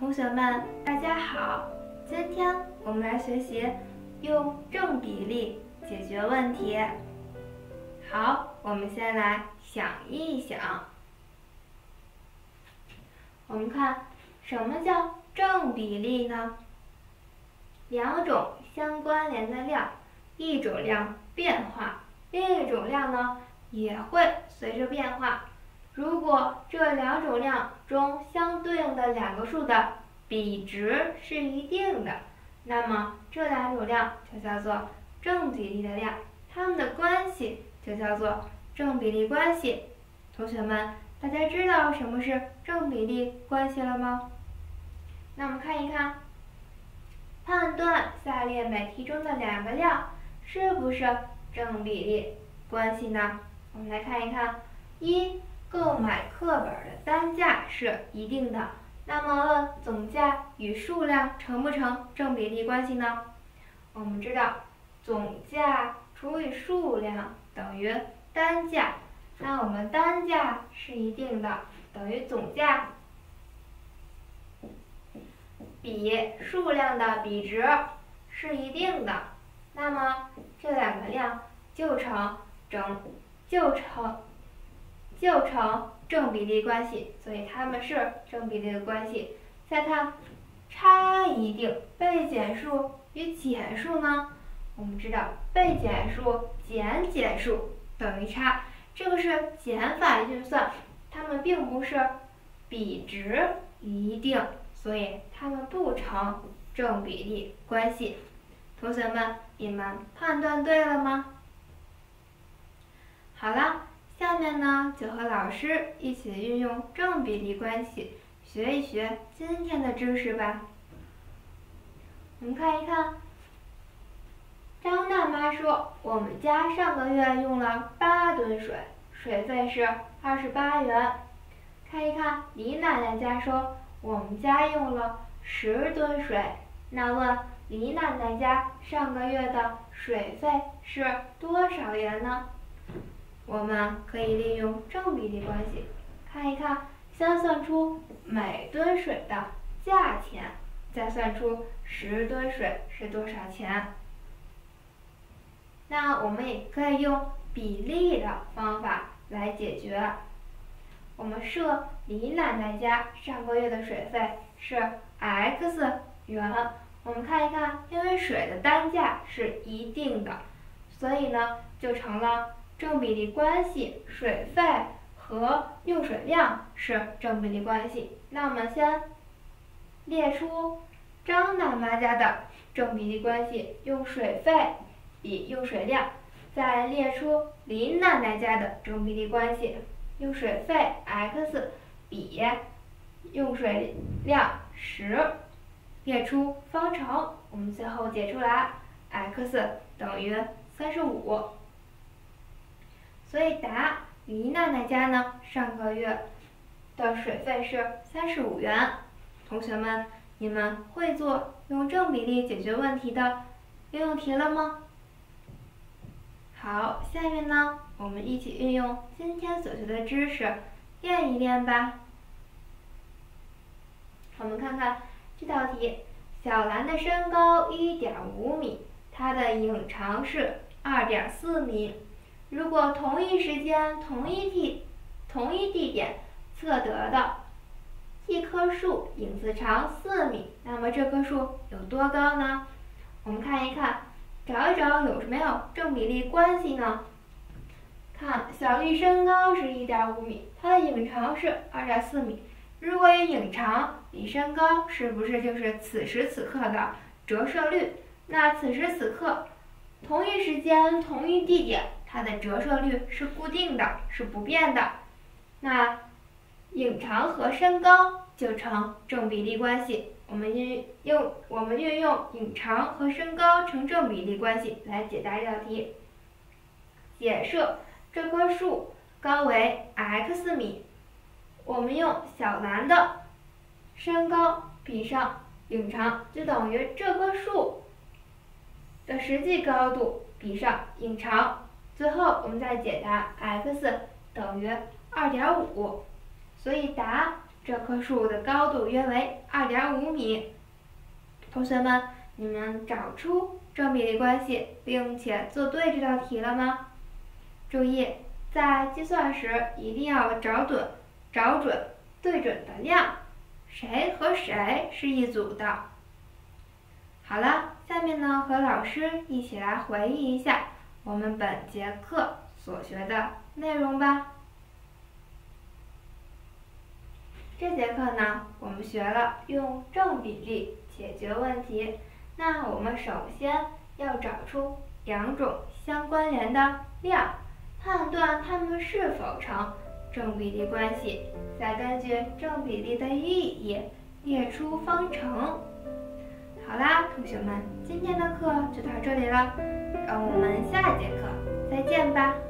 同学们，大家好！今天我们来学习用正比例解决问题。好，我们先来想一想。我们看，什么叫正比例呢？两种相关联的量，一种量变化，另一种量呢也会随着变化。如果这两种量中相对应的两个数的比值是一定的，那么这两种量就叫做正比例的量，它们的关系就叫做正比例关系。同学们，大家知道什么是正比例关系了吗？那我们看一看，判断下列每题中的两个量是不是正比例关系呢？我们来看一看，一，购买课本的单价是一定的，那么问总价与数量成不成正比例关系呢？我们知道总价除以数量等于单价，那我们单价是一定的，等于总价比数量的比值是一定的，那么这两个量就成正比例关系，所以它们是正比例的关系。再看差一定，被减数与减数呢？我们知道被减数减减数等于差，这个是减法运算，它们并不是比值一定，所以它们不成正比例关系。同学们，你们判断对了吗？好了，下面呢就和老师一起运用正比例关系，学一学今天的知识吧。我们看一看，张大妈说，我们家上个月用了8吨水，水费是28元。看一看，李奶奶家说，我们家用了10吨水，那问李奶奶家上个月的水费是多少元呢？我们可以利用正比例关系，看一看，先算出每吨水的价钱，再算出10吨水是多少钱。那我们也可以用比例的方法来解决。我们设李奶奶家上个月的水费是 X 元，我们看一看，因为水的单价是一定的，所以呢就成了正比例关系，水费和用水量是正比例关系。那我们先列出张大妈家的正比例关系，用水费比用水量，再列出林奶奶家的正比例关系，用水费 X 比用水量10，列出方程，我们最后解出来 X 等于35。所以答李奶奶家呢上个月的水费是35元。同学们，你们会做用正比例解决问题的应用题了吗？好，下面呢我们一起运用今天所学的知识练一练吧。我们看看这道题，小兰的身高1.5米，她的影长是2.4米。如果同一时间、同一地点测得的一棵树影子长4米，那么这棵树有多高呢？我们看一看，找一找有没有正比例关系呢？看，小丽身高是1.5米，她的影长是2.4米。如果以影长比身高，是不是就是此时此刻的折射率？那此时此刻，同一时间、同一地点，它的折射率是固定的，是不变的。那影长和身高就成正比例关系。我们运用影长和身高成正比例关系来解答这道题。假设这棵树高为 X 米，我们用小兰的身高比上影长，就等于这棵树的实际高度比上影长，最后我们再解答 X 等于2.5，所以答这棵树的高度约为2.5米。同学们，你们找出正比例关系，并且做对这道题了吗？注意，在计算时一定要找准对准的量，谁和谁是一组的。好了，下面呢和老师一起来回忆一下我们本节课所学的内容吧。这节课呢，我们学了用正比例解决问题。那我们首先要找出两种相关联的量，判断它们是否成正比例关系，再根据正比例的意义列出方程。好啦，同学们，今天的课就到这里了，让我们下节课再见吧。